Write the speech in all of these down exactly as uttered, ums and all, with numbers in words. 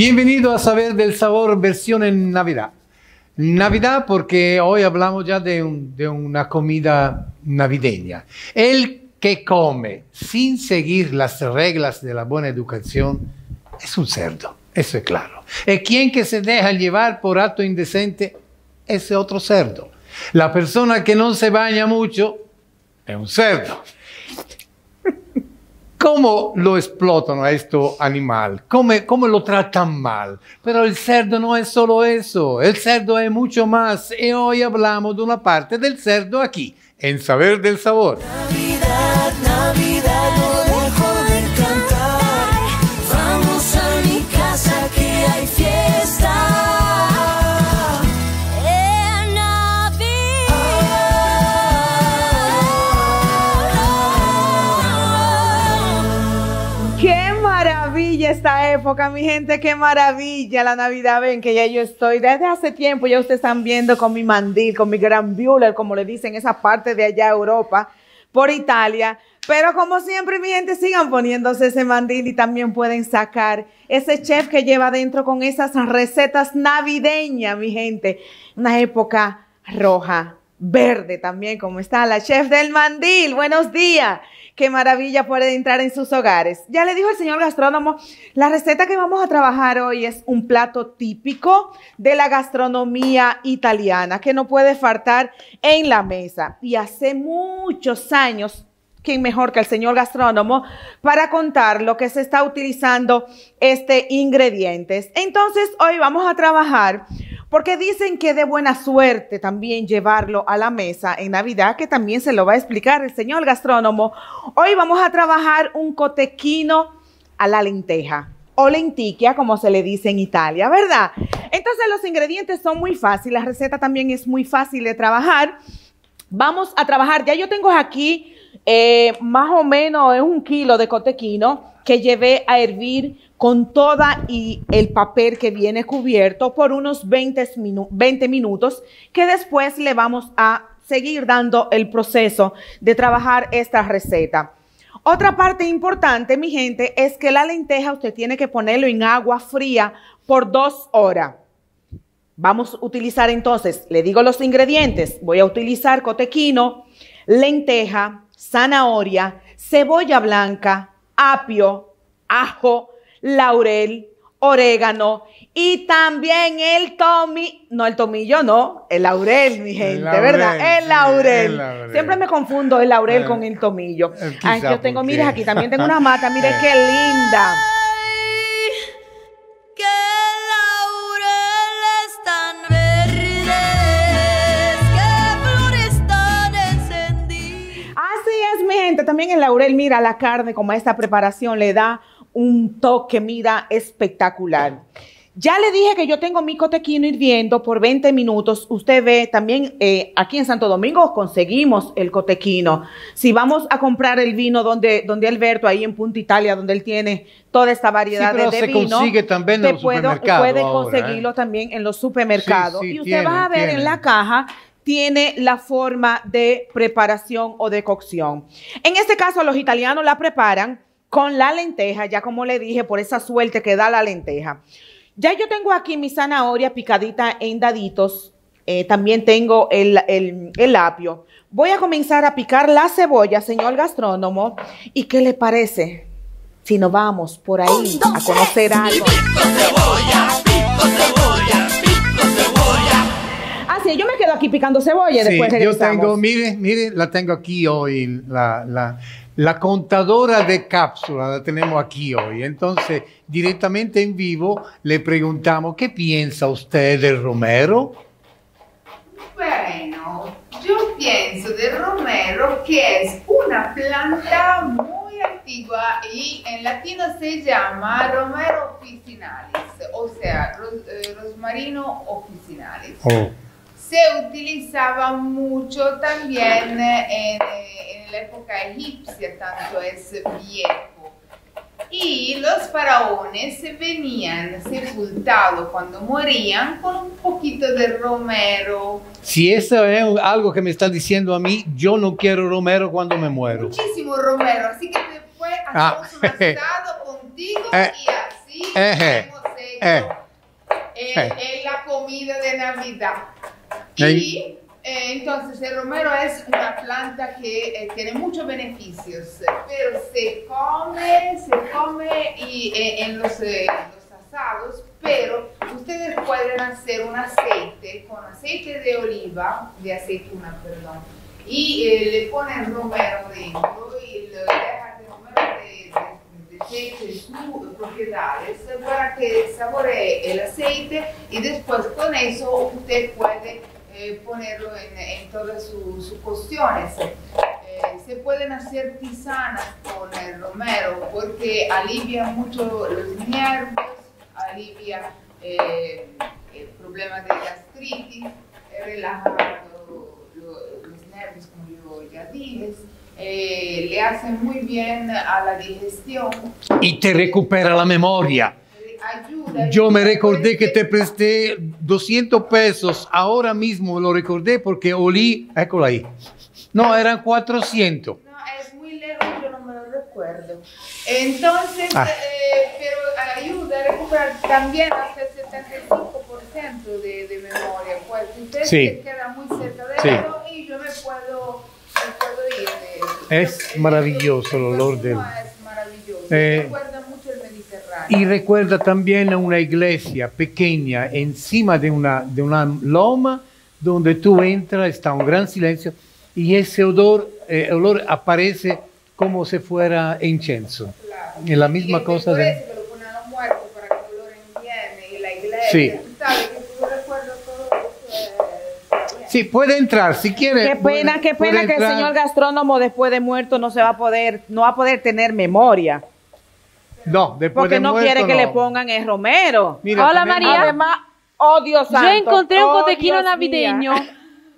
Bienvenido a Saber del Sabor versión en Navidad. Navidad porque hoy hablamos ya de, un, de una comida navideña. El que come sin seguir las reglas de la buena educación es un cerdo, eso es claro. El quien que se deja llevar por acto indecente es otro cerdo. La persona que no se baña mucho es un cerdo. ¿Cómo lo explotan a este animal? ¿Cómo, ¿Cómo lo tratan mal? Pero el cerdo no es solo eso. El cerdo es mucho más. Y hoy hablamos de una parte del cerdo aquí, en Saber del Sabor. Navidad, Navidad, no dejo de cantar. Vamos a mi casa que hay fiesta. En Navidad. ¡Qué maravilla esta época, mi gente! ¡Qué maravilla la Navidad! Ven que ya yo estoy desde hace tiempo, ya ustedes están viendo con mi mandil, con mi gran buller, como le dicen, esa parte de allá Europa, por Italia. Pero como siempre, mi gente, sigan poniéndose ese mandil y también pueden sacar ese chef que lleva adentro con esas recetas navideñas, mi gente. Una época roja, verde también, como está la chef del mandil. Buenos días. Qué maravilla puede entrar en sus hogares. Ya le dijo el señor gastrónomo, la receta que vamos a trabajar hoy es un plato típico de la gastronomía italiana que no puede faltar en la mesa. Y hace muchos años, ¿quién mejor que el señor gastrónomo para contar lo que se está utilizando este ingredientes? Entonces, hoy vamos a trabajar porque dicen que de buena suerte también llevarlo a la mesa en Navidad, que también se lo va a explicar el señor gastrónomo. Hoy vamos a trabajar un cotechino a la lenteja o lenticchia, como se le dice en Italia, ¿verdad? Entonces, los ingredientes son muy fáciles, la receta también es muy fácil de trabajar. Vamos a trabajar, ya yo tengo aquí eh, más o menos un kilo de cotechino que llevé a hervir con toda y el papel que viene cubierto por unos veinte, minu veinte minutos, que después le vamos a seguir dando el proceso de trabajar esta receta. Otra parte importante, mi gente, es que la lenteja usted tiene que ponerlo en agua fría por dos horas. Vamos a utilizar entonces, le digo los ingredientes, voy a utilizar cotechino, lenteja, zanahoria, cebolla blanca, apio, ajo, laurel, orégano y también el tomillo, no el tomillo, no, el laurel, mi gente, laurel, ¿verdad? El laurel. el laurel. Siempre me confundo el laurel eh, con el tomillo. Eh, Ay, yo tengo, mire, aquí también tengo una mata, mire qué linda. También el laurel, mira, la carne, como esta preparación le da un toque, mira, espectacular. Ya le dije que yo tengo mi cotechino hirviendo por veinte minutos. Usted ve, también eh, aquí en Santo Domingo conseguimos el cotechino. Si vamos a comprar el vino donde, donde Alberto, ahí en Punta Italia, donde él tiene toda esta variedad sí, pero de, de se vino. Consigue también en los puedo, supermercados. Puede ahora, conseguirlo eh. también en los supermercados. Sí, sí, y usted tiene, va a ver tiene. en la caja, tiene la forma de preparación o de cocción. En este caso, los italianos la preparan con la lenteja, ya como le dije, por esa suerte que da la lenteja. Ya yo tengo aquí mi zanahoria picadita en daditos. Eh, también tengo el, el, el apio. Voy a comenzar a picar la cebolla, señor gastrónomo. ¿Y qué le parece si nos vamos por ahí a conocer algo? Pico cebolla, pico cebolla, pico cebolla. Así, yo me quedo aquí picando cebolla. Sí, después regresamos. Yo tengo, mire, mire, la tengo aquí hoy, la... la La contadora de cápsulas la tenemos aquí hoy. Entonces, directamente en vivo, le preguntamos, ¿qué piensa usted del romero? Bueno, yo pienso del romero que es una planta muy antigua y en latino se llama romero officinalis, o sea, ros, eh, rosmarino officinalis. Oh. Se utilizaba mucho también en, en la época egipcia, tanto es viejo. Y los faraones venían sepultados cuando morían con un poquito de romero. Si eso es algo que me está diciendo a mí, yo no quiero romero cuando me muero. Muchísimo romero, así que después hacemos ah. un asado contigo eh. y así eh. podemos seguir Eh. es, Eh. es la comida de Navidad. Eh. Y eh, entonces el romero es una planta que eh, tiene muchos beneficios, pero se come, se come y, eh, en los, eh, los asados, pero ustedes pueden hacer un aceite con aceite de oliva, de aceituna, perdón, y eh, le ponen romero dentro y lo dejan de romero de, de, de aceite, sus propiedades, para que saboree el aceite y después con eso usted puede eh, ponerlo en, en todas sus su cocciones. Eh, se pueden hacer tisanas con el romero porque alivia mucho los nervios, alivia eh, el problema de gastritis, relaja lo, lo, los nervios, como yo ya dije, eh, le hace muy bien a la digestión. Y te recupera la memoria. Ayuda. Yo me recordé que te presté doscientos pesos, ahora mismo lo recordé porque olí, écolo ahí. No, eran cuatrocientos. No, es muy lejos, yo no me lo recuerdo. Entonces, Ah. eh, pero ayuda a recuperar también hasta el setenta y cinco por ciento de, de memoria. Pues usted Sí. se queda muy cerca de Sí. eso y yo me puedo, me puedo ir de eso. Es El- maravilloso el olor consumo del- Es maravilloso, Eh, recuerda mucho el Mediterráneo. Y recuerda también a una iglesia pequeña encima de una, de una loma donde tú entras, está un gran silencio y ese olor, eh, olor aparece como si fuera incienso. Claro. Es la misma Y cosa por de... eso que lo ponen a los muertos para que el olor enviene y la iglesia. Sí. Tú sabes que tú recuerdas todo eso. eh, Sí, puede entrar si quiere. Qué pena, puede- qué puede pena que el entrar. señor gastrónomo después de muerto no se va a poder, no va a poder tener memoria. No, después Porque de no muerto, quiere que no. le pongan el romero. Mira, Hola, también- María. Además, oh Dios santo. Yo encontré un oh, cotequino Dios navideño. mía.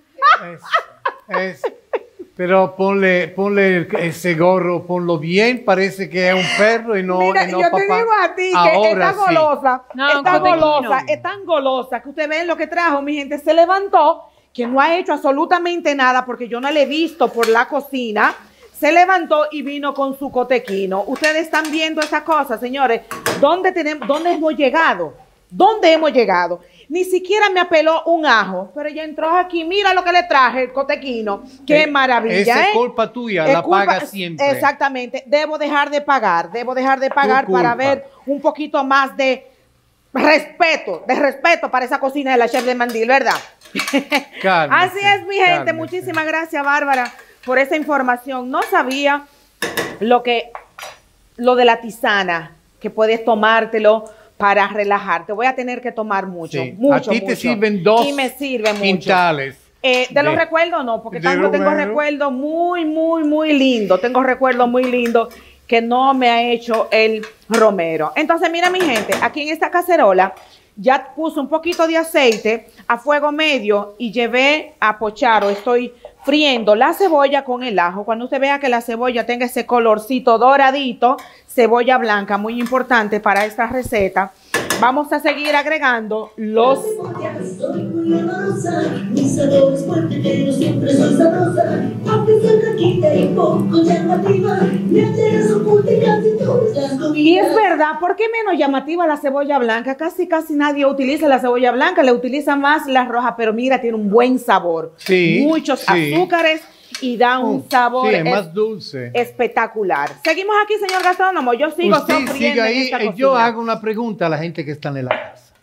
Es, es- pero ponle, ponle ese gorro, ponlo bien, parece que es un perro y no, Mira, y no yo papá. te digo a ti que Ahora está sí. golosa, No, está cotequino. golosa, es tan golosa que usted ve lo que trajo, mi gente, se levantó, que no ha hecho absolutamente nada porque yo no le he visto por la cocina, se levantó y vino con su cotequino. Ustedes están viendo esa cosa, señores, ¿dónde tenemos, dónde hemos llegado? ¿Dónde hemos llegado? Ni siquiera me apeló un ajo, pero ella entró aquí, mira lo que le traje, el cotequino, qué Eh, maravilla, esa es ¿eh? culpa tuya, Es la culpa- pagas siempre. Exactamente, debo dejar de pagar, debo dejar de pagar Tu para culpa. ver un poquito más de respeto, de respeto para esa cocina de la chef de Mandil, ¿verdad? Cálmese, Así es, mi gente, cálmese. muchísimas gracias, Bárbara, por esa información. No sabía lo que, lo de la tisana, que puedes tomártelo para relajarte. Voy a tener que tomar mucho, Sí. mucho, A ti te mucho. sirven dos y me sirve mucho. quintales. Eh, de los de- recuerdos no, porque de tanto tengo romero. recuerdos muy, muy, muy lindos. Tengo recuerdos muy lindos que no me ha hecho el romero. Entonces, mira mi gente, aquí en esta cacerola ya puse un poquito de aceite a fuego medio y llevé a pochar o estoy friendo la cebolla con el ajo. Cuando usted vea que la cebolla tenga ese colorcito doradito, cebolla blanca, muy importante para esta receta. Vamos a seguir agregando los... Soy muy amorosa, mi sabor es fuerte, pero siempre soy sabrosa. Aunque soy flaquita y poco llamativa, me alteras oculta y casi todas las comidas. Y es verdad, ¿por qué menos llamativa la cebolla blanca? Casi, casi nadie utiliza la cebolla blanca, le utiliza más la roja, pero mira, tiene un buen sabor. Sí, Muchos sí. azúcares y da un Mm, sabor sí, es es- más dulce. espectacular. Seguimos aquí, señor gastrónomo. Yo sigo Usted sofriendo sigue en ahí, esta eh, yo cocina. hago una pregunta a la gente que está en la casa.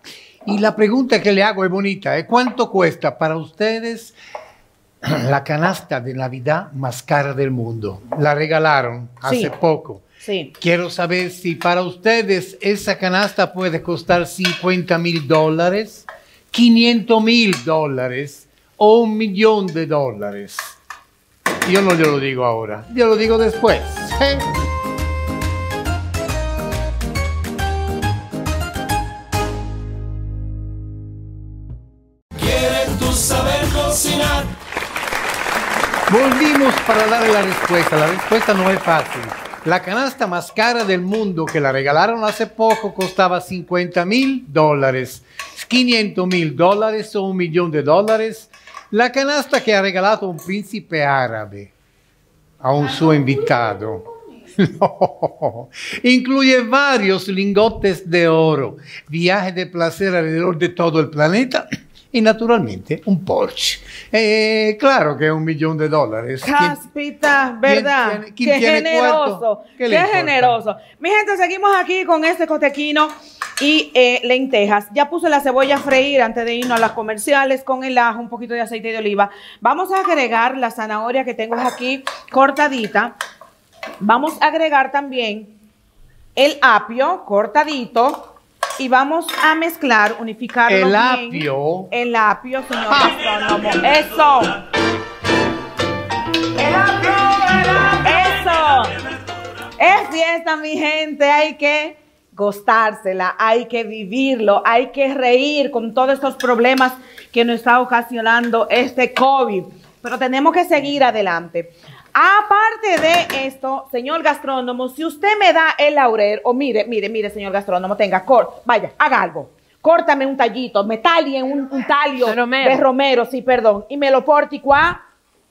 Y la pregunta que le hago es bonita, ¿eh? ¿Cuánto cuesta para ustedes la canasta de Navidad más cara del mundo? La regalaron hace Sí. poco. Sí. Quiero saber si para ustedes esa canasta puede costar cincuenta mil dólares, quinientos mil dólares o un millón de dólares. Yo no yo lo digo ahora, yo lo digo después. ¿eh? ¿Quieren tú saber cocinar? Volvimos para darle la respuesta. La respuesta no es fácil. La canasta más cara del mundo que la regalaron hace poco costaba cincuenta mil dólares, quinientos mil dólares o un millón de dólares. La canasta que ha regalato un príncipe árabe a un suo invitato. No, incluye varios lingotes de oro, viaje de placer alrededor de todo el planeta y naturalmente un Porsche. Eh, claro que es un millón de dólares. Caspita, ¿verdad? ¿Quién tiene- quién Qué tiene generoso, cuarto? ¿Qué qué, le importa? generoso. Mi gente, seguimos aquí con este cotequino y eh, lentejas. Ya puse la cebolla a freír antes de irnos a las comerciales con el ajo, un poquito de aceite de oliva. Vamos a agregar la zanahoria que tengo aquí cortadita. Vamos a agregar también el apio cortadito y vamos a mezclar, unificarlo El bien. apio. El apio, señor gastrónomo. Eso. El apio, el apio. Eso. Es fiesta, mi gente. Hay que gustársela, hay que vivirlo, hay que reír con todos estos problemas que nos está ocasionando este COVID. Pero tenemos que seguir adelante. Aparte de esto, señor gastrónomo, si usted me da el laurel, o mire, mire, mire, señor gastrónomo, tenga, cor, vaya, haga algo. Córtame un tallito, me talien un, un talio De romero. de romero, sí, perdón, y me lo porticua.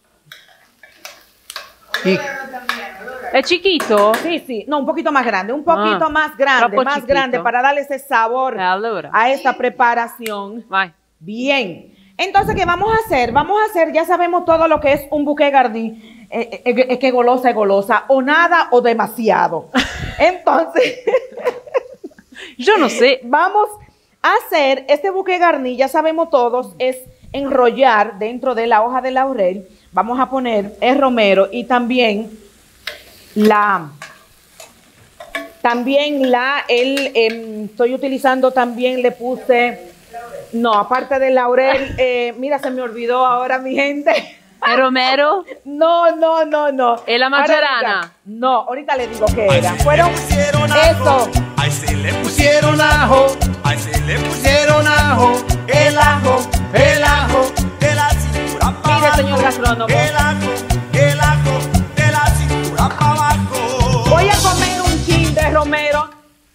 Y- ¿Es chiquito? Sí, sí, no, un poquito más grande, un poquito Ah, más grande, troppo más chiquito. grande para darle ese sabor Allora. a esta preparación. Vai. Bien. Entonces, ¿qué vamos a hacer? Vamos a hacer, ya sabemos todo lo que es un bouquet gardí. Eh, eh, eh, que golosa es golosa, o nada o demasiado. Entonces, Yo no sé. vamos a hacer este bouquet garni, ya sabemos todos, es enrollar dentro de la hoja de laurel. Vamos a poner el romero y también la, también la, el, em, estoy utilizando también, le puse, no, aparte del laurel, eh, mira, se me olvidó ahora mi gente. ¿El romero? No, no, no, no. ¿Es la Ahora majorana? diga- No, ahorita le digo que era. Fueron eso. Ahí se le Pusieron ajo, Ahí se le pusieron ajo, El ajo. el ajo. de la cintura para Mire, abajo. señor gastrónomo. El ajo, el ajo de la cintura para abajo. Voy a comer un chin de romero.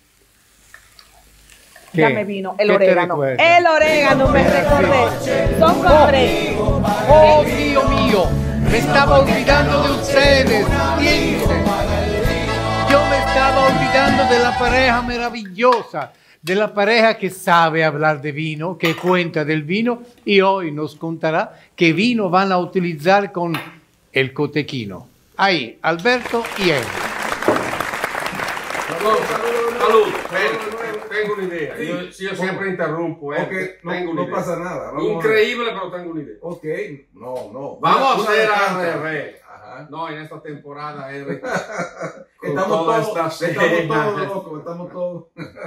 ¿Qué? Ya me vino el ¿Qué te orégano. recuerda? El orégano, me recordé. Son con tres. Oh, Dios mío, me estaba olvidando de ustedes. Piensen. Yo me estaba olvidando de la pareja maravillosa, de la pareja que sabe hablar de vino, que cuenta del vino y hoy nos contará qué vino van a utilizar con el cotequino. Ahí, Alberto y él. Salud, salud, salud. Tengo, tengo una idea. Yo, si yo siempre interrumpo, ¿eh? Ok, no, tengo una no idea. pasa nada. Vamos a- Increíble, pero tengo una idea. Ok, no, no. Vamos Una- a hacer una al de tantas. revés. Ajá. No, en esta temporada, Eric. con Estamos toda todos, esta estamos cena. todos locos, estamos todos.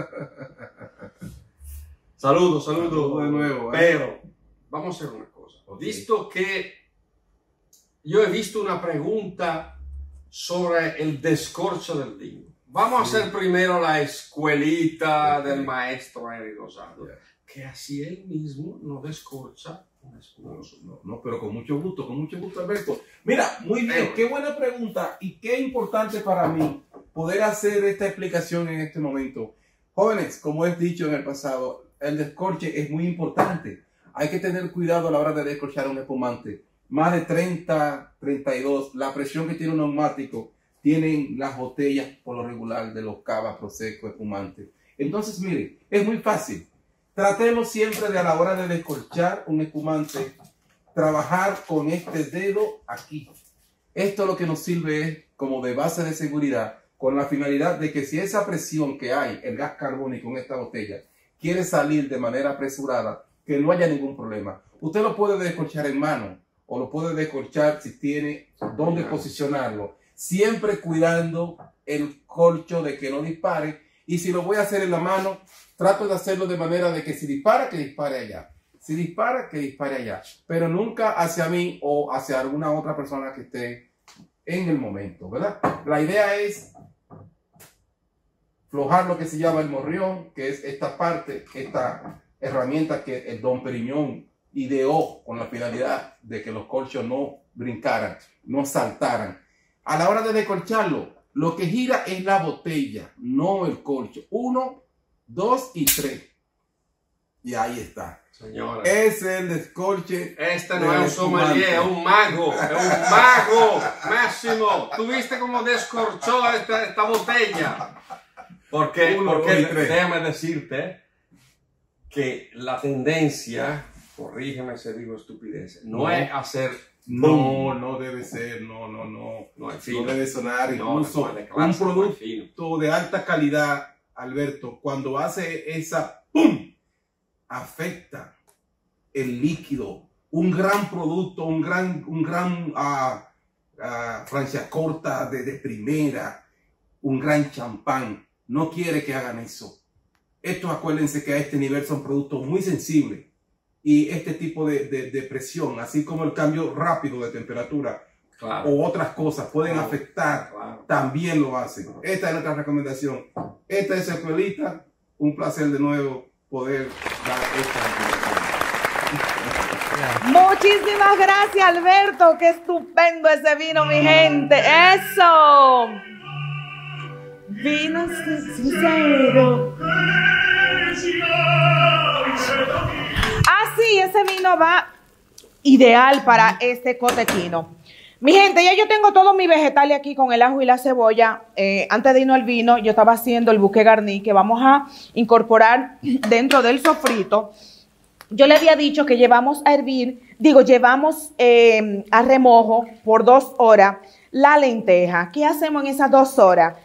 Saludos, saludos Saludos de nuevo, ¿eh? Pero vamos a hacer una cosa. Ok. Visto que yo he visto una pregunta sobre el descorcho del vino. Vamos a hacer primero la escuelita Ok. del maestro Eric Rosado, Ya. que así él mismo no descorcha un No, espumoso. no, no, pero con mucho gusto, con mucho gusto, Alberto. Mira, muy bien, Eh. qué buena pregunta y qué importante para mí poder hacer esta explicación en este momento. Jóvenes, como he dicho en el pasado, el descorche es muy importante. Hay que tener cuidado a la hora de descorchar un espumante. Más de treinta, treinta y dos, la presión que tiene un neumático, tienen las botellas por lo regular de los cava, prosecco, espumante. Entonces, mire, es muy fácil. Tratemos siempre de a la hora de descorchar un espumante, trabajar con este dedo aquí. Esto lo que nos sirve es como de base de seguridad, con la finalidad de que si esa presión que hay, el gas carbónico en esta botella, quiere salir de manera apresurada, que no haya ningún problema. Usted lo puede descorchar en mano o lo puede descorchar si tiene dónde posicionarlo, siempre cuidando el corcho de que no dispare. Y si lo voy a hacer en la mano, trato de hacerlo de manera de que si dispara, que dispare allá. Si dispara, que dispare allá. Pero nunca hacia mí o hacia alguna otra persona que esté en el momento, ¿verdad? La idea es flojar lo que se llama el morrión, que es esta parte, esta herramienta que el Don Periñón ideó con la finalidad de que los corchos no brincaran, no saltaran. A la hora de descorcharlo, lo que gira es la botella, no el corcho. Uno, dos y tres. Y ahí está. Señores, Ese es el descorche. este no del es un sommelier, es un mago, es un mago, Máximo. ¿Tú viste cómo descorchó esta, esta botella? Porque, Uno, porque dos y tres. déjame decirte que la tendencia, corrígeme si digo estupideces, no, No. es hacer No, boom. no debe ser, no, no, no. No es No fino. debe sonar No, incluso no es de clase, un no es fino. producto de alta calidad, Alberto, cuando hace esa ¡pum! Afecta el líquido. Un gran producto, un gran, un gran uh, uh, Franciacorta de, de primera, un gran champán. No quiere que hagan eso. Estos, acuérdense que a este nivel son productos muy sensibles. Y este tipo de, de, de presión, así como el cambio rápido de temperatura Claro. o otras cosas pueden Claro. afectar, Claro. también lo hacen. Esta es nuestra recomendación. Esta es Escuelita. Un placer de nuevo poder dar esta recomendación. Muchísimas gracias, Alberto. Qué estupendo ese vino, mi gente. Eso. Vino sincero. Así, ese vino va ideal para este cotequino. Mi gente, ya yo tengo todos mis vegetales aquí con el ajo y la cebolla. Eh, antes de irnos al vino, yo estaba haciendo el bouquet garni que vamos a incorporar dentro del sofrito. Yo le había dicho que llevamos a hervir, digo, llevamos eh, a remojo por dos horas la lenteja. ¿Qué hacemos en esas dos horas?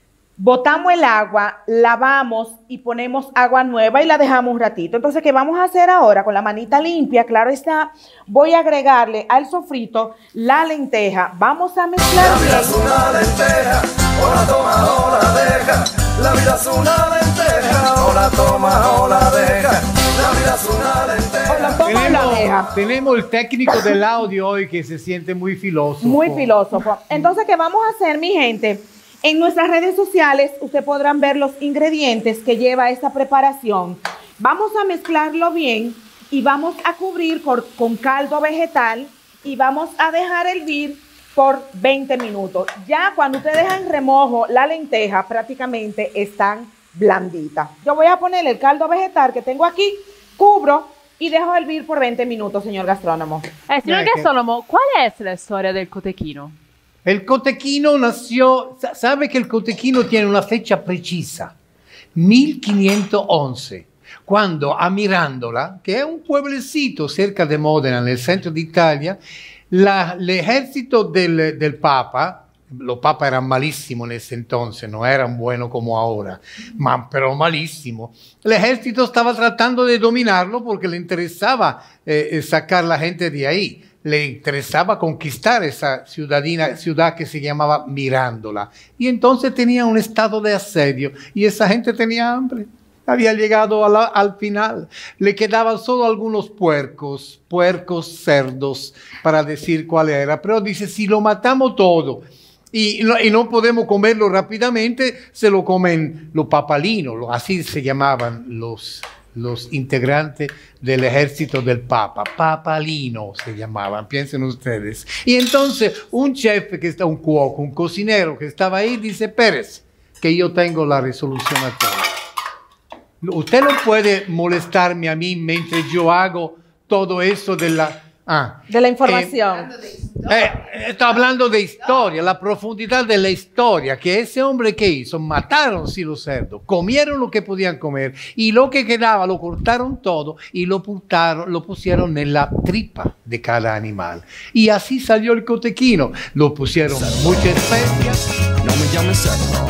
Botamos el agua, lavamos y ponemos agua nueva y la dejamos un ratito. Entonces, ¿qué vamos a hacer ahora? Con la manita limpia, claro está, voy a agregarle al sofrito la lenteja. Vamos a mezclar La vida bien. es una lenteja, o la toma o la deja. La vida es una lenteja, o la toma o la deja. La vida es una O la lenteja. toma o la deja. Tenemos, tenemos el técnico del audio hoy que se siente muy filósofo. Muy filósofo. Entonces, ¿qué vamos a hacer, mi gente? En nuestras redes sociales, ustedes podrán ver los ingredientes que lleva esta preparación. Vamos a mezclarlo bien y vamos a cubrir con, con caldo vegetal y vamos a dejar hervir por veinte minutos. Ya cuando ustedes dejan en remojo la lenteja, prácticamente están blanditas. Yo voy a poner el caldo vegetal que tengo aquí, cubro y dejo hervir por veinte minutos, señor gastrónomo. Eh, signor Dai, che- Gastronomo, qual è la storia del cotechino? El cotequino nació, sa- sabe que el cotequino tiene una fecha precisa, mil quinientos once, cuando a Mirandola, que es un pueblecito cerca de Módena, en el centro de Italia, la- el ejército del, del Papa, los papas eran malísimos en ese entonces, no eran buenos como ahora, ma, pero malísimo. El ejército estaba tratando de dominarlo porque le interesaba eh, sacar la gente de ahí. Le interesaba conquistar esa ciudadina, ciudad que se llamaba Mirandola. Y entonces tenía un estado de asedio y esa gente tenía hambre. Había llegado a la- al final. Le quedaban solo algunos puercos, puercos cerdos, para decir cuál era. Pero dice, si lo matamos todo y no, y no podemos comerlo rápidamente, se lo comen los papalinos, lo- así se llamaban los, los integrantes del ejército del Papa, papalino se llamaban, piensen ustedes. Y entonces un chef que está, un cuoco, un cocinero que estaba ahí, dice, Pérez, que yo tengo la resolución a todo. Usted no puede molestarme a mí mientras yo hago todo eso de la... Ah, De la eh, información. Hablando de historia. eh, estoy hablando de historia, la profundidad de la historia, que ese hombre que hizo, mataron sí los cerdos, comieron lo que podían comer y lo que quedaba lo cortaron todo y lo, putaron, lo pusieron en la tripa de cada animal. Y así salió el cotequino, lo pusieron muchas especias. No me llames cerdo.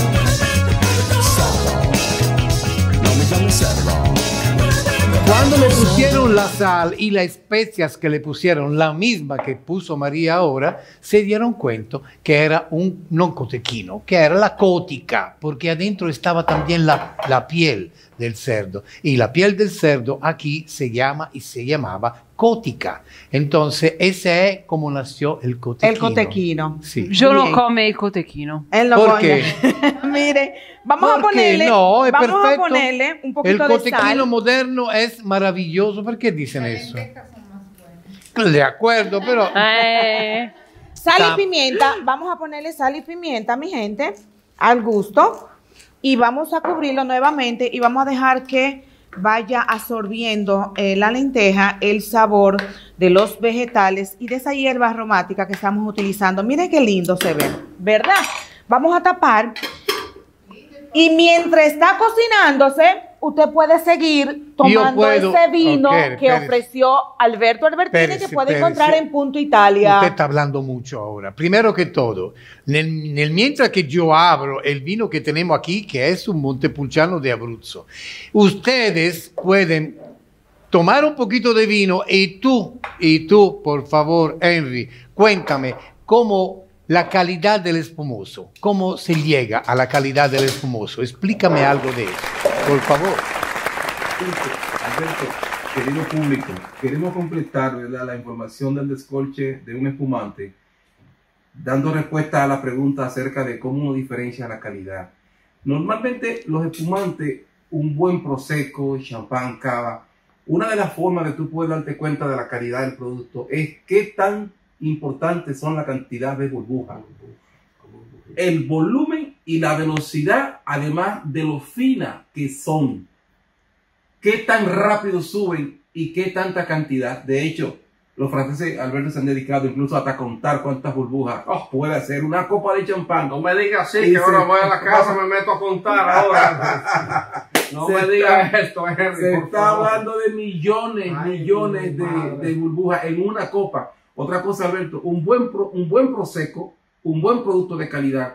Cerdo. No me llames cerdo. Cuando le pusieron la sal y las especias que le pusieron, la misma que puso María ahora, se dieron cuenta que era un, no cotequino, que era la cótica, porque adentro estaba también la, la piel del cerdo. Y la piel del cerdo aquí se llama y se llamaba cótica. Entonces, ese es como nació el cotequino. El cotequino. Sí. Yo no Bien. come il cotechino. Él lo ¿Por pone. Mire, vamos a Porque ponerle, no, es vamos perfecto. a ponerle un El poquito de cotequino sal. moderno es maravilloso. ¿Por qué dicen Las eso? lentejas son más buenas. De acuerdo, pero... Eh, Sal Tam- y pimienta. Vamos a ponerle sal y pimienta, mi gente, al gusto. Y vamos a cubrirlo nuevamente y vamos a dejar que vaya absorbiendo eh, la lenteja el sabor de los vegetales y de esa hierba aromática que estamos utilizando. Miren qué lindo se ve, ¿verdad? Vamos a tapar y mientras está cocinándose, usted puede seguir tomando puedo, ese vino okay, que espérese. ofreció Alberto Albertini, Espérese, que puede espérese. encontrar en Punto Italia. Usted está hablando mucho ahora. Primero que todo, nel, nel mientras que yo abro el vino que tenemos aquí, que es un Montepulciano de Abruzzo, ustedes pueden tomar un poquito de vino y tú, y tú, por favor, Henry, cuéntame cómo la calidad del espumoso, cómo se llega a la calidad del espumoso. Explícame algo de eso, por favor. Alberto, querido público, queremos completar, ¿verdad?, la información del descorche de un espumante, dando respuesta a la pregunta acerca de cómo uno diferencia la calidad. Normalmente los espumantes, un buen prosecco, champán, cava, una de las formas de tú poder darte cuenta de la calidad del producto es qué tan importantes son la cantidad de burbujas, el volumen y la velocidad, además de lo fina que son, qué tan rápido suben y qué tanta cantidad. De hecho, los franceses, Alberto, se han dedicado incluso hasta a contar cuántas burbujas oh, puede hacer una copa de champán. No me digas así, Y que se- ahora voy a la casa, me meto a contar ahora. No Se me está- digas esto, Henry, Se por está favor. hablando de millones, Ay, millones de, madre. de burbujas en una copa. Otra cosa, Alberto, un buen, pro- un buen prosecco, un buen producto de calidad.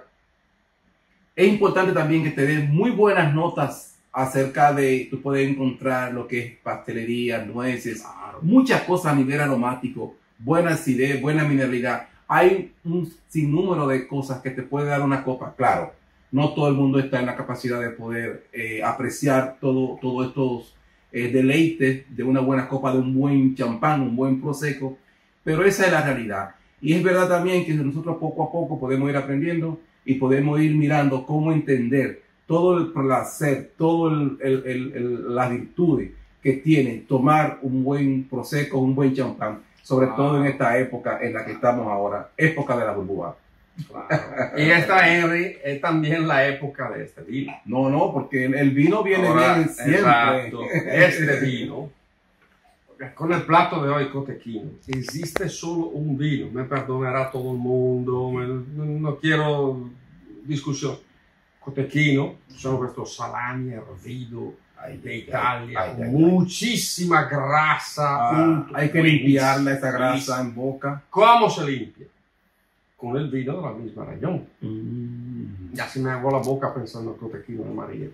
Es importante también que te den muy buenas notas acerca de, tú puedes encontrar lo que es pastelería, nueces, muchas cosas a nivel aromático, buena acidez, buena mineralidad. Hay un sinnúmero de cosas que te puede dar una copa. Claro, no todo el mundo está en la capacidad de poder eh, apreciar todo, todos estos eh, deleites de una buena copa, de un buen champán, un buen prosecco, pero esa es la realidad. Y es verdad también que nosotros poco a poco podemos ir aprendiendo y podemos ir mirando cómo entender todo el placer, todo el, el, el, el, las virtudes que tiene tomar un buen prosecco, un buen champán, sobre Ah. todo en esta época en la que estamos ahora, época de la burbuja. Claro. Y esta, Henry, es también la época de este vino. No, no, porque el, el vino viene Ahora, bien siempre. exacto, este vino, con el plato de hoy, Cotechino, existe solo un vino. Me perdonará todo el mundo, me- no, no quiero discusión. Cotechino son estos salami hervido de Italia, ay, ay, ay. muchísima grasa. Ah, punto, hay que buenísimo, limpiarla esa grasa buenísimo. en boca. ¿Cómo se limpia? Con el vino de la misma región. Ya se me hago la boca pensando en Cotechino de María.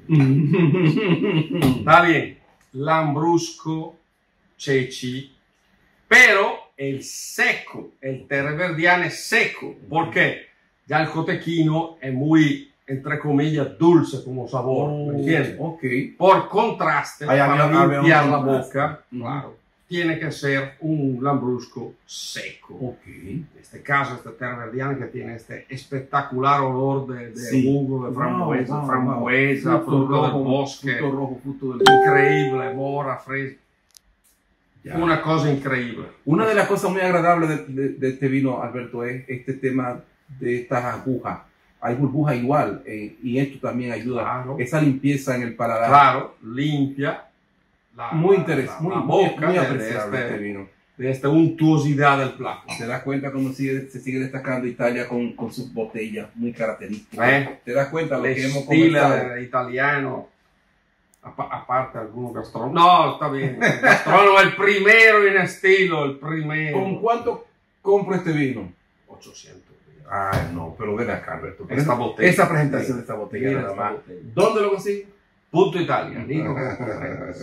Está bien, Lambrusco, Cecchi, pero el seco, el Terreverdiane seco. ¿Por qué? Ya el Cotechino es muy, entre comillas, dulce como sabor, ¿me entiendes? Ok. Por contraste, Ahí para había- había limpiar un la contraste. boca, Ujú. claro, tiene que ser un Lambrusco seco. Ok. En este caso, este Terreverdiane que tiene este espectacular olor de, de Sí. jugo de frambuesa, Wow, wow, frambuesa, wow. fruto del rojo, bosque, fruto rojo, fruto del bosque. increíble, mora, fresca, Ya. una cosa increíble. Una de las cosas muy agradables de, de- de este vino, Alberto, es este tema de estas agujas. Hay burbujas igual, eh, y esto también ayuda. Claro. Esa limpieza en el paladar. Claro, limpia la, Muy la- interesante, la muy, muy, boca muy de- de apreciable este- este vino. de esta untuosidad del plato. Te das cuenta cómo sigue- se sigue destacando Italia con, con sus botellas muy características. ¿Eh? Te das cuenta lo El que hemos estilo conversado. de italiano, apa- aparte algunos gastrónomos. No, está bien. El gastrónomo, el primero en estilo, el primero. ¿Con cuánto compro este vino? ochocientos. Ay, no, pero ven acá, Alberto. Esta botella. Esa presentación de esta botella, Mira nada esta más. botella. ¿Dónde lo consigo? Punto Italia. Nico Contreras.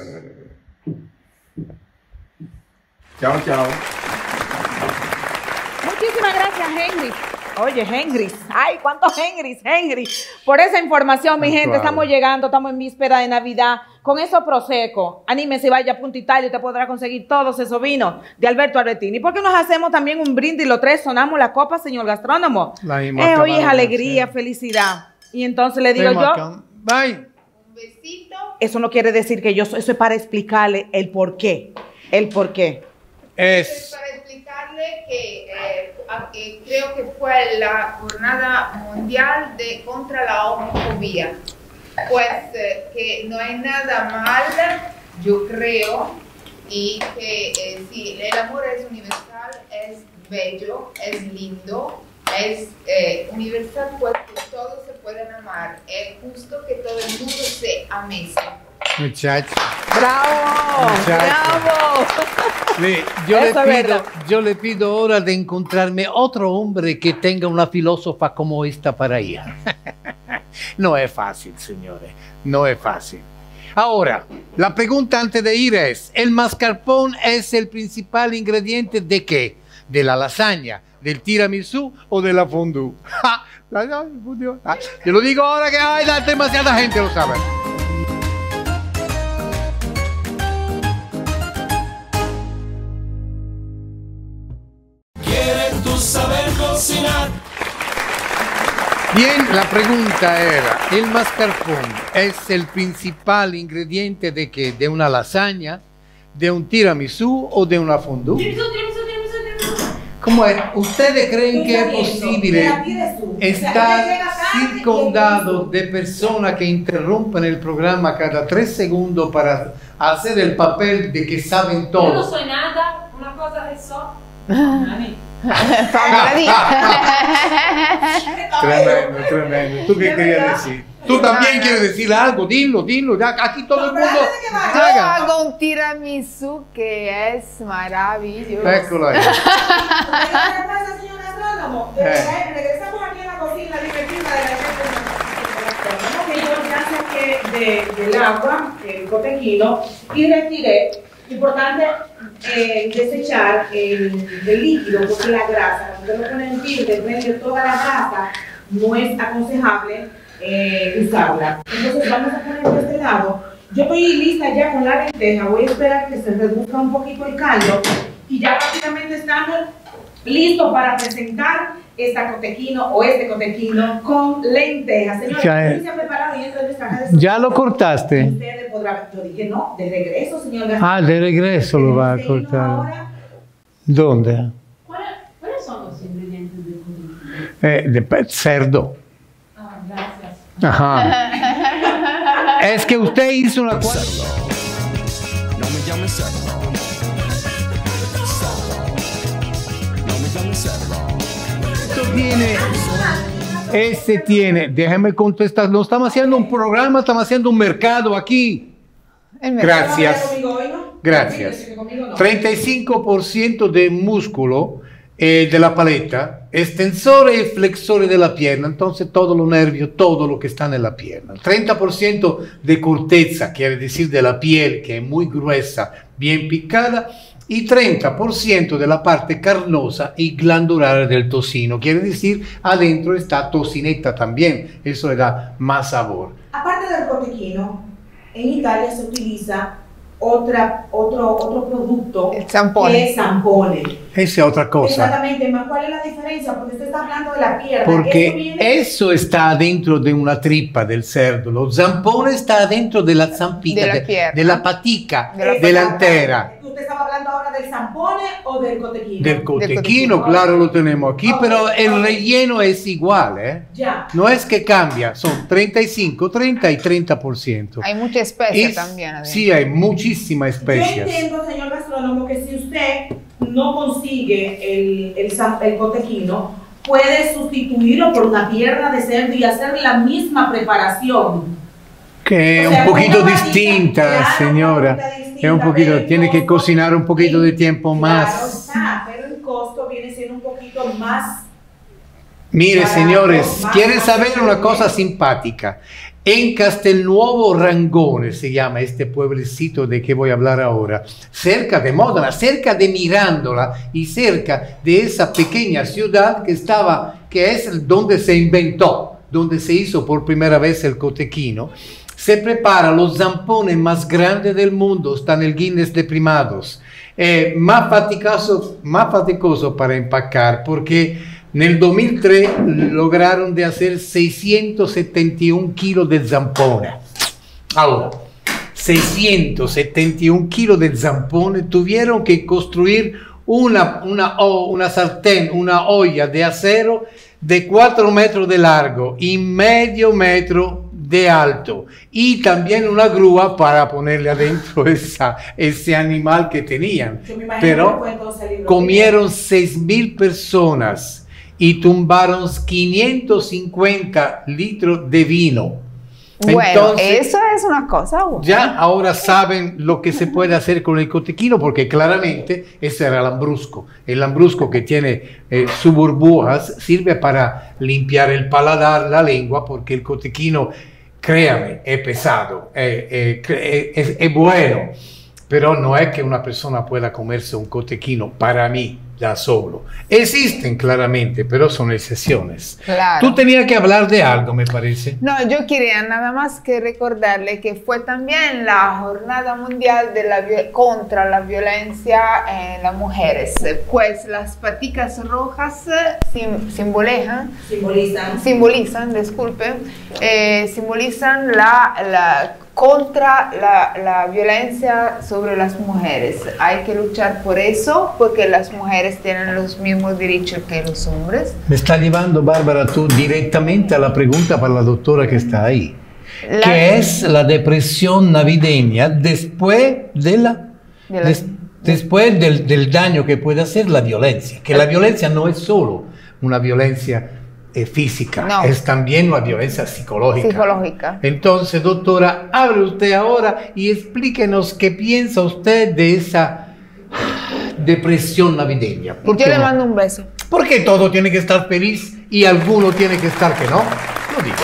Chao, chao. Muchísimas gracias, Henry. Oye, Henry. Ay, ¿cuántos Henrys, Henry? Por esa información, mi Tal gente, cual. estamos llegando, estamos en víspera de Navidad. Con eso Prosecco, anímese y vaya a Punto Italia y usted podrá conseguir todos esos vinos de Alberto Albertini. ¿Por qué nos hacemos también un brindis los tres? Sonamos la copa, señor gastrónomo. La Eh, misma hoy es palabra, alegría, sí. felicidad. Y entonces le digo Ven yo, acá. Bye. Un besito. eso no quiere decir que yo, eso es para explicarle el por qué. El por qué. Es Es para explicarle que eh, a- que creo que fue la jornada mundial de contra la homofobia. Pues eh, que no hay nada mal yo creo, y que eh, sí, el amor es universal, es bello, es lindo, es eh, universal porque todos se pueden amar. Es justo que todo el mundo se ame. Muchacho. ¡Bravo! Muchacho. ¡Bravo! Le- yo, le Eso es pido, verdad. yo le pido ahora de encontrarme otro hombre que tenga una filósofa como esta para ella. No es fácil, señores, no es fácil. Ahora, la pregunta antes de ir es, ¿el mascarpone es el principal ingrediente de qué? ¿De la lasaña, del tiramisú o de la fondue? Ja, la- la- ah, Yo lo digo ahora que hay demasiada gente lo sabe. ¿Quieres tú saber cocinar? Bien, la pregunta era, ¿el mascarpone es el principal ingrediente de qué? ¿De una lasaña, de un tiramisú o de una fondue? ¿Cómo es? ¿Ustedes creen que es posible estar circundado de personas que interrumpen el programa cada tres segundos para hacer el papel de que saben Yo todo? no soy nada, una cosa es eso. Tremendo, tremendo. ¿Tú qué querías decir? ¿Tú también quieres decir algo? Dilo, dilo. Ya, aquí todo el mundo Yo haga. hago un tiramisú que es maravilloso. Écolo ahí. ¿Qué pasa, señor astrónomo? De Eh. verdad, regresamos aquí a la cocina divertida de la gente. Que yo ya saqué de, del agua, el cotequino, y retiré. Importante eh, desechar el, el líquido, porque la grasa, cuando usted lo pone en fil, depende de toda la grasa, no es aconsejable eh, usarla. Entonces vamos a poner de este lado. Yo estoy lista ya con la lenteja, voy a esperar que se reduzca un poquito el caldo y ya rápidamente estamos listos para presentar esta cotequino o este cotequino con lentejas. Señores, Ya, eh. ¿quién se ha preparado y entra en nuestra caja de ¿Ya lo cortaste? Ustedes podrán, yo dije no, de regreso, señor. Ah, de regreso lo va a Este hino cortar. ahora, ¿Dónde? ¿Cuáles cuáles son los ingredientes del cotequino? Eh, de pe- cerdo. Ah, gracias. Ajá. Es que usted hizo una cosa. No me llames cerdo. Cerdo. No me llames cerdo. Esto tiene. Este tiene. Déjeme contestar. No estamos haciendo un programa, estamos haciendo un mercado aquí. El mercado. Gracias. conmigo hoy, ¿no? Gracias. Conmigo, conmigo no. treinta y cinco por ciento de músculo eh, de la paleta, extensores y flexores de la pierna, entonces todos los nervios, todo lo que está en la pierna. treinta por ciento de corteza, quiere decir de la piel, que es muy gruesa, bien picada, y treinta por ciento de la parte carnosa y glandular del tocino, quiere decir adentro está tocineta también, eso le da más sabor. Aparte del cotequino, en Italia se utiliza otra, otro, otro producto El zampone. que es zampone. Esa es otra cosa. Exactamente, más ¿cuál es la diferencia? Porque usted está hablando de la pierna. Eso Porque viene- eso está dentro de una tripa del cerdo, lo zampone está dentro de la zampita, De la de, pierna. de la patica De la delantera. ¿Usted estaba hablando ahora del zampone o del cotequino? Del cotequino. cotequino, claro, lo tenemos aquí, Ok, pero el ok. relleno es igual, ¿eh? Ya. No es que cambia, son treinta y cinco, treinta y treinta por ciento. Hay mucha especia Es- también. adentro. Sí, hay muchísimas Yo especias. entiendo, señor gastrónomo, que si usted no consigue el, el, zam- el cotequino, puede sustituirlo por una pierna de cerdo y hacer la misma preparación. Que es O sea, un poquito una patita, distinta, claro, señora. una patita distinta, Es un poquito, pero el tiene que costo- cocinar un poquito de tiempo Claro más. está, pero el costo viene siendo un poquito más. Mire, Barato, señores, más ¿quieren fácil saber de una ver. cosa simpática? En Castelnuovo Rangone se llama este pueblecito de que voy a hablar ahora, cerca de Módena, cerca de Mirandola y cerca de esa pequeña ciudad que estaba, que es donde se inventó, donde se hizo por primera vez el cotequino. Se prepara los zampones más grandes del mundo, está en el Guinness de Primados. Eh, más faticoso, más faticoso para empacar porque nel duemilatré lograron de hacer seiscientos setenta y uno kilos de zampone. Ahora, seiscientos setenta y uno kilos de zampone tuvieron que construir una, una, o- una sartén, una olla de acero de cuatro metros de largo y medio metro de alto y también una grúa para ponerle adentro esa, ese animal que tenían. Yo me imagino Pero que fue entonces el libro comieron seis mil personas y tumbaron quinientos cincuenta litros de vino. Bueno, Entonces, eso es una cosa. Bueno. ya ahora saben lo que se puede hacer con el cotequino, porque claramente ese era el lambrusco. El lambrusco que tiene eh, sus burbujas sirve para limpiar el paladar, la lengua, porque el cotequino, créame, es pesado, eh, eh, es, es bueno, pero no es que una persona pueda comerse un cotequino para mí da solo. Existen claramente, pero son excepciones. Claro. Tú tenías que hablar de algo, me parece. No, yo quería nada más que recordarle que fue también la Jornada Mundial de la vi- contra la Violencia en las Mujeres. Pues las paticas rojas sim- simbolizan, simbolizan. simbolizan, disculpe, eh, simbolizan la, la contra la, la violencia sobre las mujeres. Hay que luchar por eso, porque las mujeres tienen los mismos derechos que los hombres. Me está llevando, Bárbara, tú directamente a la pregunta para la doctora que está ahí. La- ¿Qué es la depresión navideña después de la, De la- des- después del, del daño que puede hacer la violencia? Que la violencia no es solo una violencia eh, física, No. es también una violencia psicológica. Psicológica. Entonces, doctora, hable usted ahora y explíquenos qué piensa usted de esa depresión navideña. ¿Por Yo qué le no? mando un beso. ¿Por qué todo tiene que estar feliz y alguno tiene que estar que no? No diga.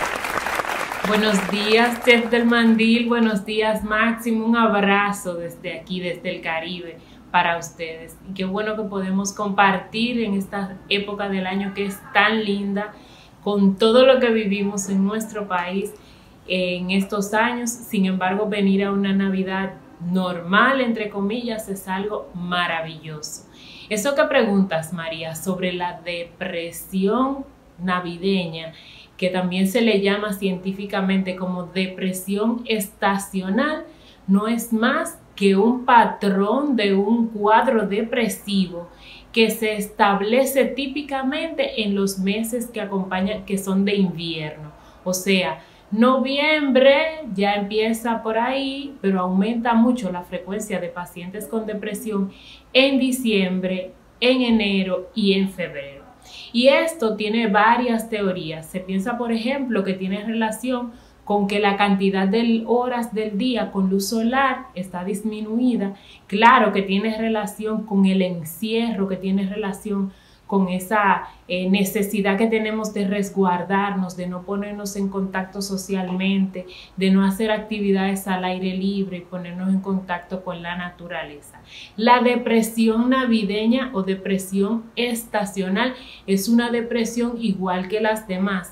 Buenos días, Chef del Mandil. Buenos días, Máximo. Un abrazo desde aquí, desde el Caribe, para ustedes. Y qué bueno que podemos compartir en esta época del año que es tan linda, con todo lo que vivimos en nuestro país en estos años. Sin embargo, venir a una Navidad normal, entre comillas, es algo maravilloso. Eso que preguntas, María, sobre la depresión navideña, que también se le llama científicamente como depresión estacional, no es más que un patrón de un cuadro depresivo que se establece típicamente en los meses que acompañan, que son de invierno. O sea, noviembre ya empieza por ahí, pero aumenta mucho la frecuencia de pacientes con depresión en diciembre, en enero y en febrero. Y esto tiene varias teorías. Se piensa, por ejemplo, que tiene relación con que la cantidad de horas del día con luz solar está disminuida. Claro que tiene relación con el encierro, que tiene relación con esa eh, necesidad que tenemos de resguardarnos, de no ponernos en contacto socialmente, de no hacer actividades al aire libre y ponernos en contacto con la naturaleza. La depresión navideña o depresión estacional es una depresión igual que las demás.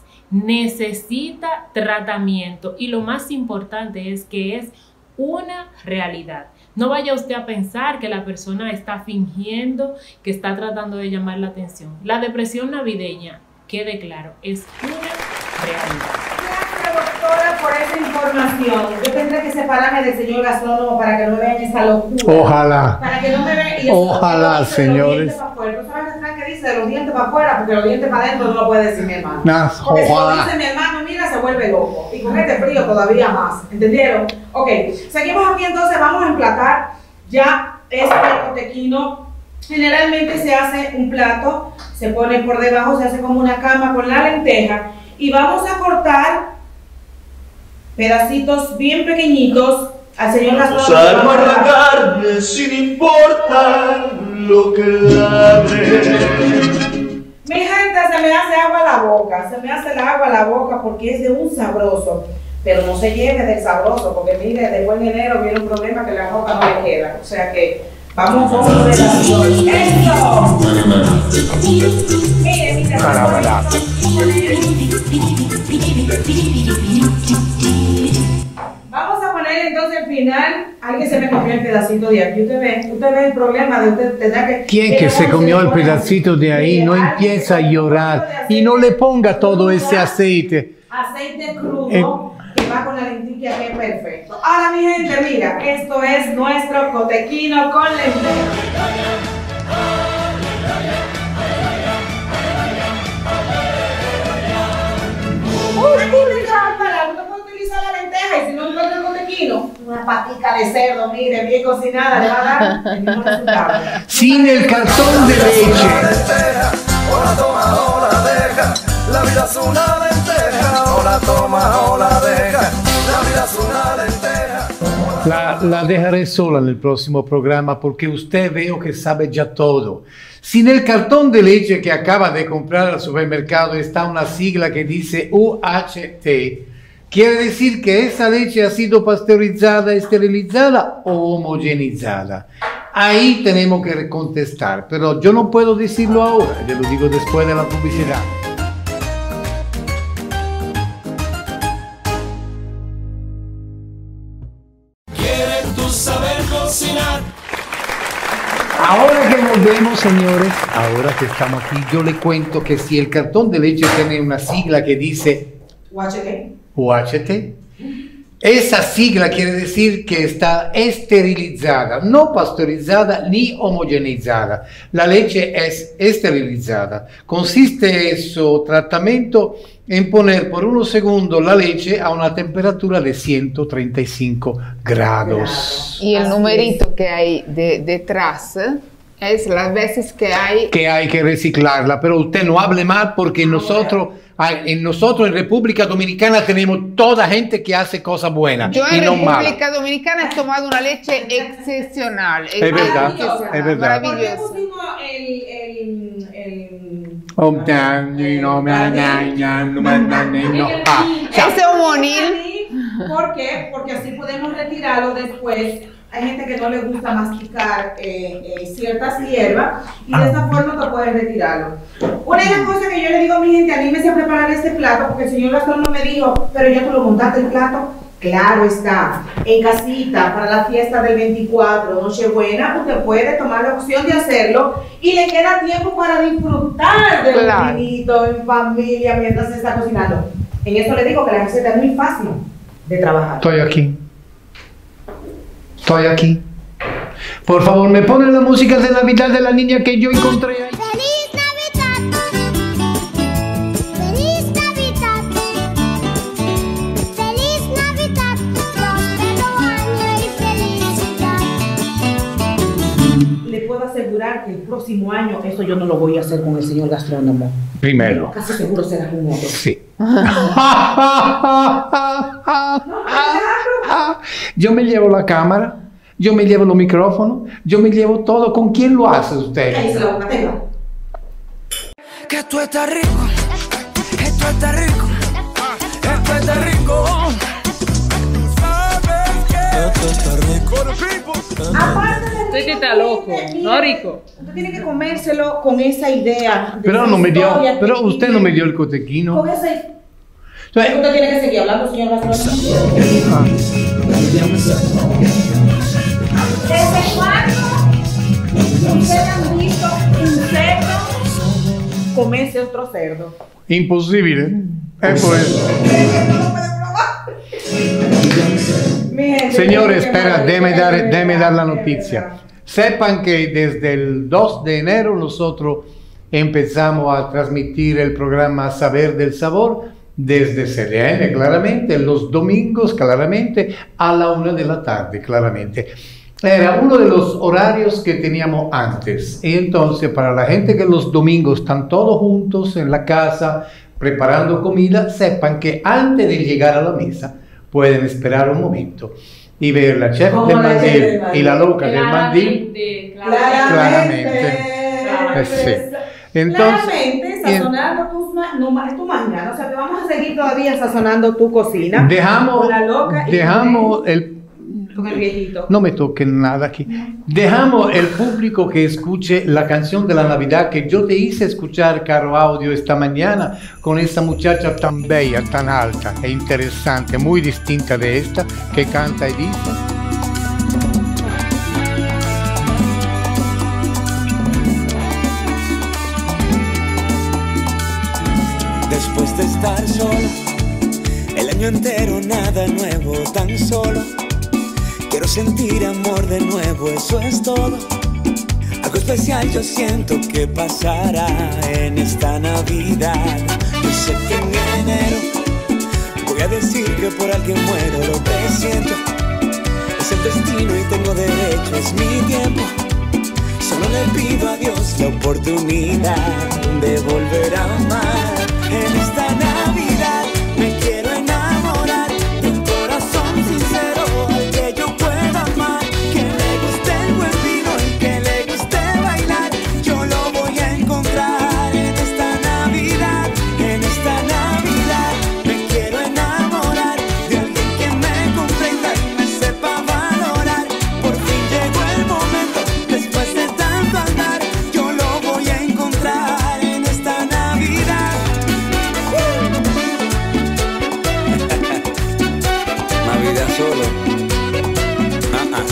Necesita tratamiento y lo más importante es que es una realidad. No vaya usted a pensar que la persona está fingiendo, que está tratando de llamar la atención. La depresión navideña, quede claro, es una realidad. Gracias, doctora, por esa información. Yo tendré que separarme del señor gastrónomo para que no me vean esa locura. Ojalá. Para que no me vean. y Ojalá, eso, de los señores. dientes para afuera. ¿Tú sabes qué que dice? De los dientes para afuera, porque los dientes para adentro no lo puede decir mi hermano. Nah, Porque si ojalá. lo dice mi hermano, mira, se vuelve loco. Y con este frío todavía más. ¿Entendieron? Ok, seguimos aquí entonces. Vamos a emplatar ya este cotequino. Generalmente se hace un plato, se pone por debajo, se hace como una cama con la lenteja. Y vamos a cortar pedacitos bien pequeñitos. Al señor Salvo a la carne sin importar lo que ladre. Mi gente, se me hace agua a la boca, se me hace el agua a la boca porque es de un sabroso, pero no se lleve del sabroso, porque mire, de buen enero viene un problema que la boca no le queda, o sea que vamos con un pedazo. ¡Eso! Mire, mire, vamos a poner entonces al final, alguien se me comió el pedacito de aquí, usted ve, usted ve el problema de usted tendrá que... ¿Quién que se comió el pedacito de ahí no empieza a llorar y no le ponga todo ese aceite? Aceite crudo que va con la lenteja, que es perfecto. Ahora mi gente, mira, esto es nuestro cotequino con lenteja. Uy, uy, ya, para, una patica de cerdo, mire, bien cocinada, le va a dar el mismo resultado. Sin el cartón de leche. O la toma o la deja, la vida es una lenteja. O la toma o la deja, la vida es una lenteja. La, la dejaré sola en el próximo programa porque usted veo que sabe ya todo. Si en el cartón de leche que acaba de comprar al supermercado está una sigla que dice U H T, quiere decir que esa leche ha sido pasteurizada, esterilizada o homogenizada. Ahí tenemos que contestar, pero yo no puedo decirlo ahora, yo lo digo después de la publicidad. ¿Quieres tú saber cocinar? Ahora que nos vemos, señores, ahora que estamos aquí, yo le cuento que si el cartón de leche tiene una sigla que dice U H T. U H T, esa sigla quiere decir que está esterilizada, no pasteurizada ni homogeneizada. La leche es esterilizada. Consiste su tratamiento en poner por unos segundos la leche a una temperatura de ciento treinta y cinco grados. Y el numerito que hay de, detrás es las veces que hay... Que hay que reciclarla, pero usted no hable mal porque nosotros... En nosotros en República Dominicana tenemos toda gente que hace cosas buenas Yo y en no República malas. Dominicana he tomado una leche excepcional. Es verdad, es verdad. ¿Por qué pusimos el, el, el... Oh, no, no, no, no, no. Ah, Ese homonil. ¿Por qué? Porque así podemos retirarlo después. Hay gente que no le gusta masticar eh, eh, ciertas hierbas y de esa forma tú puedes retirarlo. Una de las cosas que yo le digo a mi gente, anímese a preparar este plato, porque el señor gastrónomo me dijo, pero ya tú lo montaste el plato. Claro está, en casita, para la fiesta del veinticuatro, Nochebuena, usted puede tomar la opción de hacerlo y le queda tiempo para disfrutar del Claro. vinito en familia mientras se está cocinando. En eso le digo que la receta es muy fácil de trabajar. Estoy aquí. Estoy aquí. Por favor, me ponen la música de Navidad de la niña que yo encontré ahí. ¡Feliz Navidad! ¡Feliz Navidad! ¡Feliz Navidad! ¡Próspero año y felicidad! Le puedo asegurar que el próximo año eso yo no lo voy a hacer con el señor gastrónomo. Primero. Casi seguro será con otro. Sí. Yo me llevo la cámara, yo me llevo los micrófonos, yo me llevo todo. ¿Con quién lo hace usted? Cállese la boca, tenga. Que esto está rico, esto está rico, esto está rico. ¿Sabes qué? Esto está rico. Aparte de Usted que está loco, ¿no, Rico? Usted tiene que comérselo con esa idea. de Pero esa no me dio, historia pero que usted vive. no me dio el cotequino. Con esa Usted tiene que seguir hablando, señor gastrónomo. Ah. ¿Desde cuándo ustedes han visto un cerdo comerse otro cerdo? Imposible. Es por eso. Mi gente, Señores, qué espera, maravilla, déme dar, de verdad, déme dar la de noticia. verdad. Sepan que desde el dos de enero nosotros empezamos a transmitir el programa Saber del Sabor desde C D N, claramente, los domingos, claramente, a la una de la tarde, claramente. Era uno de los horarios que teníamos antes. Y entonces, para la gente que los domingos están todos juntos en la casa, preparando comida, sepan que antes de llegar a la mesa, pueden esperar un momento y ver la chef Como del la chef mandil del mandil. y la loca del mandil. Claramente. Claramente. Sí. Entonces, Claramente, y- sazonando tus ma- no, ma- tu mañana. O sea, que vamos a seguir todavía sazonando tu cocina. dejamos, Con la loca y dejamos el con el viejito. No me toquen nada aquí. Dejamos el público que escuche la canción de la Navidad que yo te hice escuchar, caro audio, esta mañana con esa muchacha tan bella, tan alta e interesante, muy distinta de esta, que canta y dice. Después de estar sola, el año entero nada nuevo, tan solo quiero sentir amor de nuevo, eso es todo. Algo especial yo siento que pasará en esta Navidad. Yo sé que en enero voy a decir que por alguien muero, lo que siento Es el destino y tengo derecho, es mi tiempo. Solo le pido a Dios la oportunidad de volver a amar. En esta Navidad me quiero enamorar de un corazón sincero al que yo pueda amar, que le guste el buen vino y que le guste bailar. Yo lo voy a encontrar en esta Navidad. En esta Navidad me quiero enamorar de alguien que me comprenda y me sepa valorar. Por fin llegó el momento, después de tanto andar, yo lo voy a encontrar en esta Navidad. Navidad solo. Ah, ah.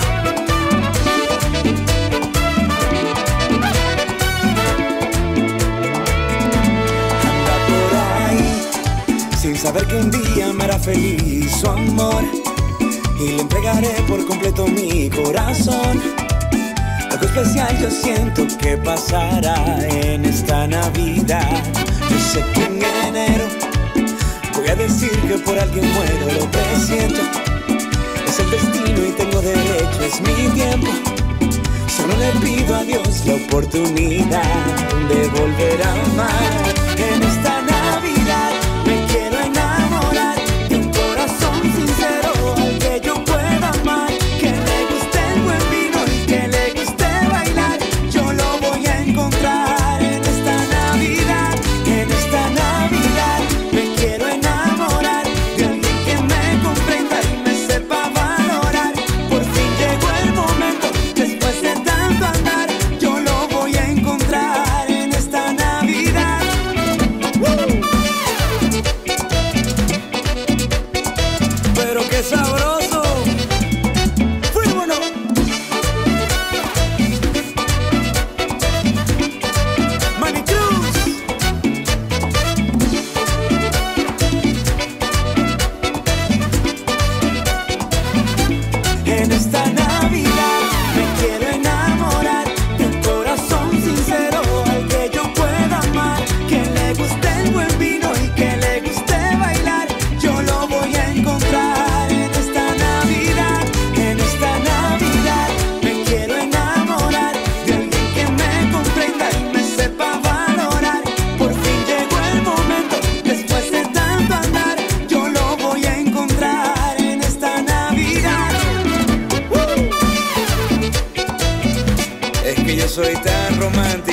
Anda por ahí sin saber que un día me hará feliz su amor, y le entregaré por completo mi corazón. Algo especial yo siento que pasará en esta Navidad. Yo sé que en enero voy a decir que por alguien muero, lo presiento. Es el destino y tengo derecho, es mi tiempo. Solo le pido a Dios la oportunidad de volver a amar. En esta Navidad me quiero enamorar de un corazón sincero al que yo pueda amar, que le guste el buen vino y que le guste bailar. Yo lo voy a encontrar en esta Navidad. En esta Navidad me quiero enamorar de alguien que me comprenda y me sepa valorar. Por fin llegó el momento, después de tanto andar, yo lo voy a encontrar en esta Navidad. ¡Woo! Pero qué sabroso. ¡Fuímonos! Manny Cruz. En esta Navidad me quiero enamorar de un corazón sincero al que yo pueda amar, que le guste el buen vino y que le guste bailar. Yo lo voy a encontrar en esta Navidad. En esta Navidad me quiero enamorar de alguien que me comprenda y me sepa valorar. Por fin llegó el momento, después de tanto andar, yo lo voy a encontrar en esta Navidad. Es que yo soy tan romántico.